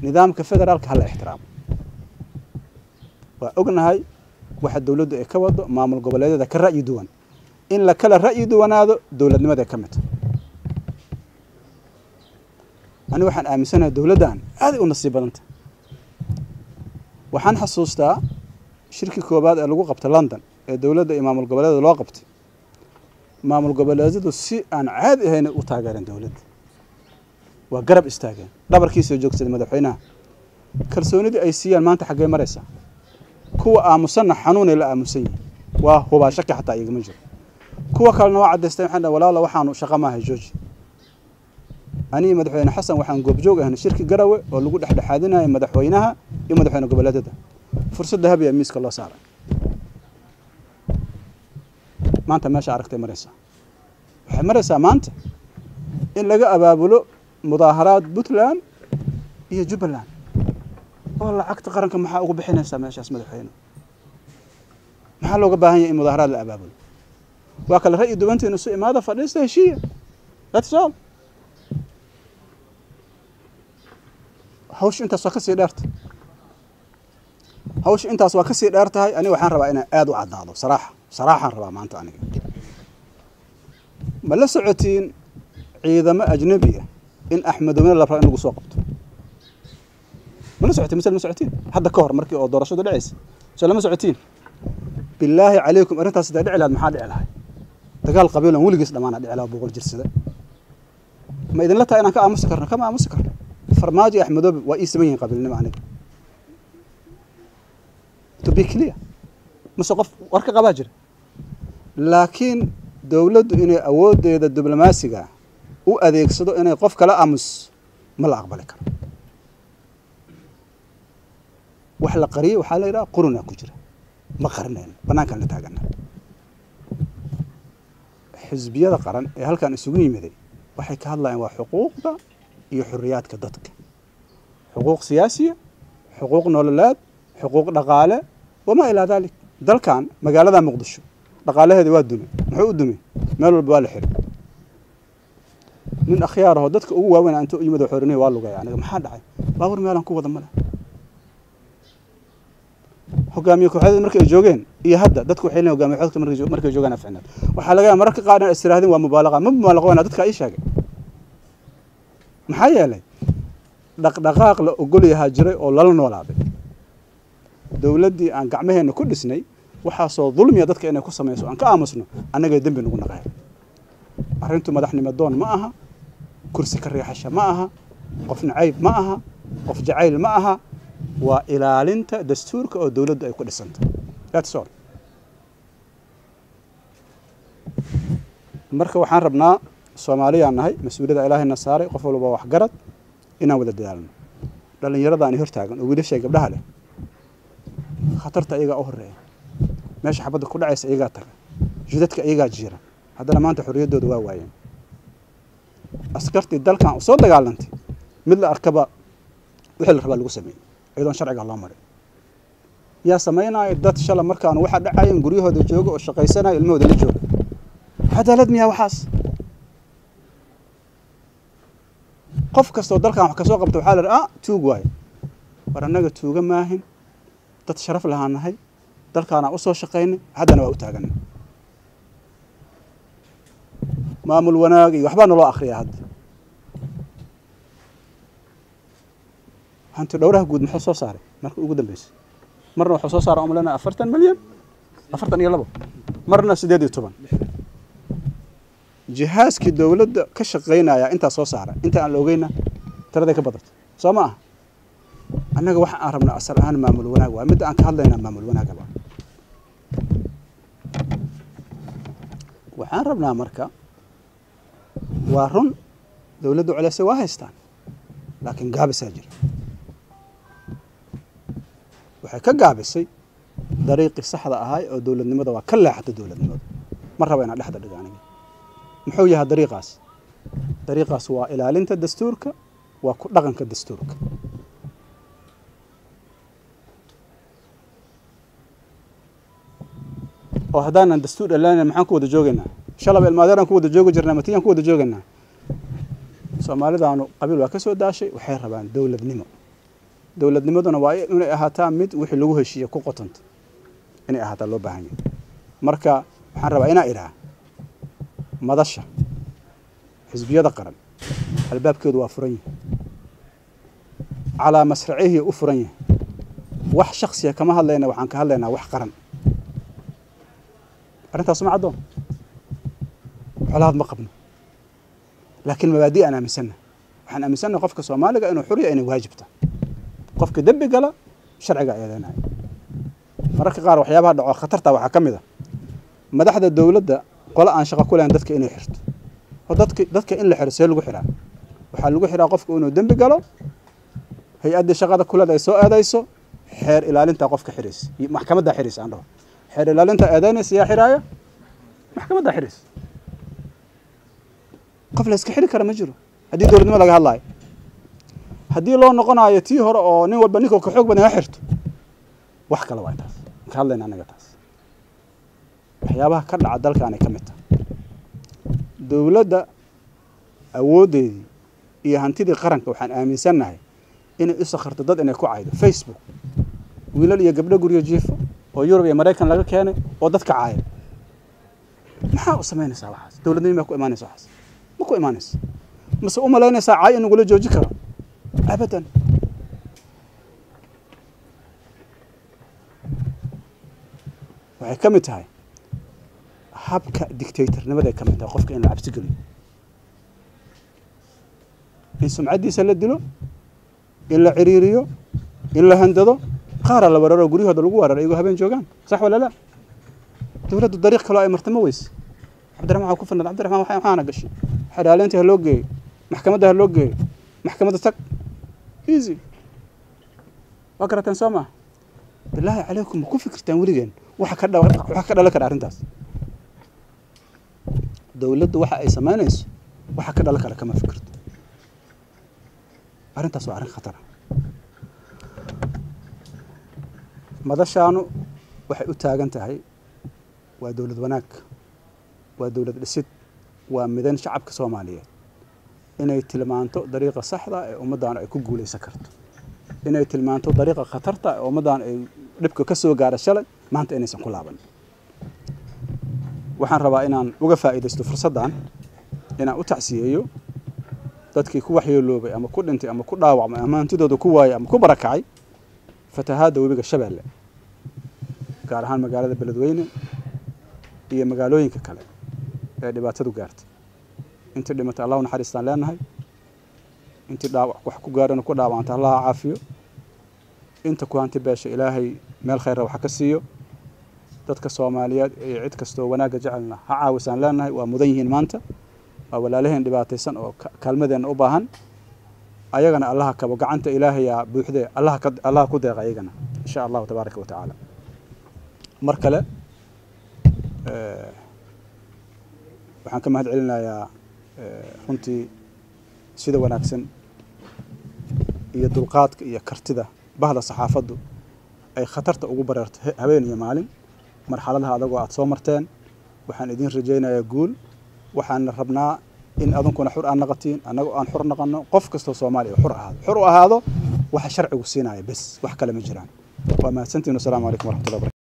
nidaamka federaalka hala ixtiraamo waa ognahay waxa dawladdu ay ka wado maamul goboleedyada ka ra'yi duwan in la kala ra'yi duwanaado dawladnimada ka mid ani waxaan aaminsanahay dawladdan aad u nasiib badanta waxaan xasuustaa shirki koobaad ee lagu qabtay London ee dawladda iyo maamul goboleedyada loo qabtay maamul goboleedyadu si aan caadi ahayn u taageereen dawladda waa garab istaageen dhabarkiisa joogsaday madaxweynaha kalsoonidii ay siiyaan maanta xagee maraysa kuwa aamusana xanuun ila aamusan waa huba shaki xataa iyaga ma jiro kuwa kalena waa cadeystay waxaan walaalo waxaanu shaqo ma hay jooji ani madaxweyne xasan waxaan goobjoog ahayn shirki garawe oo lagu dhaxdhaxaadinayo madaxweynaha iyo madaxweyne goboleedyada fursad dahabi ah miiska loo saaray maanta meesha aragtay maraysa waxay maraysaa maanta in laga abaabulo mudaaharaad Puntland iyo Jubbaland oo lacagta qaranka maxaa ugu bixinaysaa meeshaas madaxweyne maxaa looga baahan yahay in mudaaharaad la abaabulo waa kala ra'yi duwanteena soo imaada fadhiista heshiiya that's all hawsh intaas waa ka sii dheertay hawsh intaas waa ka sii dheertahay ani waxaan rabaa inaan aad u caddaado صراحة ربا ما أنت عنك ما لا سعتين عيدا ما أجنبية إن أحمد من الله فرأي نقول سوقته ما لا سعتين مثل ما سعتين هذا كهر مركي أو درشة العيس سلام سعتين بالله عليكم أرنت هذا على المحل على هاي تقال قبيلة ولقيس لما أنا على بقول جلسة ما إذا لا تأنا كأمسكر كما أمسكر فرماجي أحمد وإسمين قبلنا معنك تبي كلية مسقف ورك قباجر لكن دولة إن أود إذا الدبلوماسية وأذيك صدق إن يقف كلا أمس ما لا أقبلك وحلا قرية وحلا إلى قرنا كجرة ما قرنين بناك اللي تاجنا حزبية قرن هل كان يسوي مذي وحكي هلا وحقوق ده حريات كدتك حقوق سياسية حقوق نولاد حقوق نقالة وما إلى ذلك دل كان مقالة مقدشو نقالة هذه وادمي محو الدمي مالو البوال حرب من أخياره دتك هو وين أنتو يمدو حورني والله يعني ما حد عاي باور مالن كوة ضمنا حكامي كوحدة مركز جوجين يهدى دتك حين حكامي حدك مركز جوجين أفعنا وحلاقي مركز قاعدين استراحة ومبالغة مبالغة أنا دتك أي شيء محيا لي دقائق أقول يهاجري أو لا نولابي دولتي أن قعمها إنه كل سنة وحصل ظلم يا دتك إنه كسر ميسو أن كأمسنا أنا قاعد دم بنقول نقاهر أرنتو مدحني مدون معها كرسي كريحشة معها قفن عيب معها قف جعيل معها وإلى لنت دستورك أو دولة أي كل سنة that's all مركب وحن ربنا الصومالية عن هاي مسؤولية إله النصارى قفلوا بواح جرد إنه ولد دالنا لأن يرضى أن يرتاجن ويدش شيء قبلها له خطرت أيجا أهرة ماشي حبض كل عيس أيجا ترى جدتك أيجا جيرة هذا لما أنت حرية دود واين أسكرت الدل كان صدق على أنت مثل أركبة وحل الربا القسمين أيضا شرع الله مرة يا سمينا إدت إن شاء الله مركان واحد عين قريه هذا الجوج والشقيسنا المود اللي جوج هذا لدم يا وحاس قف كستو دل كان كسوق بتو حال توج واي ورناك توج ماهن تتشرف لها نهاي دل كان أصلا شقين هذا نوع تاجنا مامل وناقي وحبان الله آخرية هاد هانت دوره جود محصص صار مرك وجود بس مرة محصص صار عملنا 4 مليون 4 يلا مرنا سديد طبعا جهاز كدولة كشقينا يا أنت صو صار أنت عن لوجينا ترى ذيك بدرت سامع أنا واحد أهربنا أصلا أنا مامل وناقي ومد أنك هذا هنا مامل وناقي وحاربنا مركا وارن دولة على سواهستان لكن قابس أجر وحكا قابسي طريق الصحراء هاي أو دولة النمذا وكلها حتى دولة النمذا مرة بين لحظة دقاني محويها طريقة سواء إلى لنت الدستورك ولغنك الدستورك وهدانا الدستور اللي أنا محن كود جوجنا إن شاء الله بالمادة كود جوج جرنامتين كود جوجنا سومالي دانو قبيل وكسو داشي وحير ربان دولة بنمو dowladnimaduna waa inay ahaataa mid wixii lagu heshiiyo ku qotanta inay ahaataa loo baahan yahay marka waxaan rabaa inaan idhaa madasha xisbiyada qaran albaabkeedu waa furan yahay calaa masracihi u furan yahay wax shakhsiya kama hadlayna waxaan ka hadlaynaa wax qaran arrintaas ma caddoon colaad ma qabno laakiin mabaadi' aan aaminsanna waxaan aaminsannahay qofka soomaaliga inuu xuriya inay waajibta qofka dembi gala sharciga eedeynaya mararka qaar waxyaabaha dhaco khatarta waxaa ka mid ah madaxda dowladda qolo aan shaqo ku lahayn dadka inay xirto oo dadka in la xiro see lagu xiraa waxaa lagu xiraa qofka inuu dembi galo hay-addii shaqada kuleed ay soo eedayso xeer ilaalinta qofka xiraysa maxkamaddaa xiraysa aan dhaho xeer ilaalinta eedeynaysa yaa xiraaya maxkamaddaa xiraysa qof la iska xiri kara ma jiro haddii dowladnimo laga hadlaayo haddii loo noqonayo tii hore oo nin walba ninka ka xoog badan ha xirto wax kale waa taas ka hadlayna anaga taas waxyaabaha ka dhaca dalkaanay ka mid tahay dowladda awooddeedii iyo hantidii qaranka waxaan aaminsannahay inay u sakharto dad inay ku caydo Facebook wiilal iyo gabdho guryo jiifo oo Yurub iyo Mareykan laga keenay oo dadka caaya maxaa u samaynaysaa waxaas dowladnimo ma ku imaanaysaa waxaas ma ku imaanaysaa mase u malaynaysaa caay in ugula jooji karo abadan waxay ka mid tahay habka dictatornimada ay ka mid tahay qofka in la cabsi geliyo in sumcadiisa la dilo in la ciriiriyo in la handado qaar la wararo guryahooda lagu wararo iyagu habeen joogaan sax wala la dowladdu dariiq kale ay martamo weys Cabdiraxmaan waxa ku fanad Cabdiraxmaan waxaana gashay xadaalinta loo geeyay maxkamadda loo geeyay maxkamadda tag easy wakaratan soma billahi alaykum ku fikirtaan waligen waxa ka dhala kara arintaas dowladdu waxa ay sameynayso waxa ka dhala kara kama fikirto arintaas waa arin khatar madashaanu waxay u taagan tahay waa dowlad wanaag waa dowlad dhisid waa midan shacabka Soomaaliyeed inay tilmaanto dariiqa saxda ee ummadana ay ku guuleysan karto inay tilmaanto dariiqa khatarta ee ummadana ay dhibka ka soo gaara shalay maanta inaysan ku laaban waxaan rabaa inaan uga faa'iideysto fursadan inaan u tacsiyeeyo dadkii ku waxyeeloobay ama ku dhintay ama ku dhaawacmay ama hantidooda ku waayay ama ku barakacay fatahaada webiga Shabeelle gaar ahaan magaalada Beledweyne iyo magaalooyinka kale ee dhibaatadu gaartay inta dhimata Allah u naxariistaan leenahay inta dhaawac wax ku gaarana ku dhaawacanta Allah caafiyo inta ku hanti beesha Ilaahay meel khayr wax ka siiyo dadka Soomaaliyeed ee cid kasto wanaaga jecelna ha caawisan leenahay waa mudan yihiin maanta waa walaalaheen dhibaataysan oo kalmadeen u baahan ayagana Allah ka gacanta Ilaahay yaa buuxday Allah ku deeq ayagana insha Allah tabaaraka wa taala mar kale waxaan ka mahad celinayaa runtii sida wanaagsan iyo dulqaadka iyo kartida bahda saxaafadu ay khatarta ugu bareerto habeen iyo maalin marxaladaha adag oo aad soo marteen waxaan idin rajaynayaa guul waxaan rabnaa in adunkuna xur aan naqatiin anagu aan xur naqano qof kasto Soomaali xur u ahaado waxa sharcigu siinaya bas wax kale ma jiraan waa mahadsantiin. Assalaamu alaykum warahmatullahi wabarakatuh.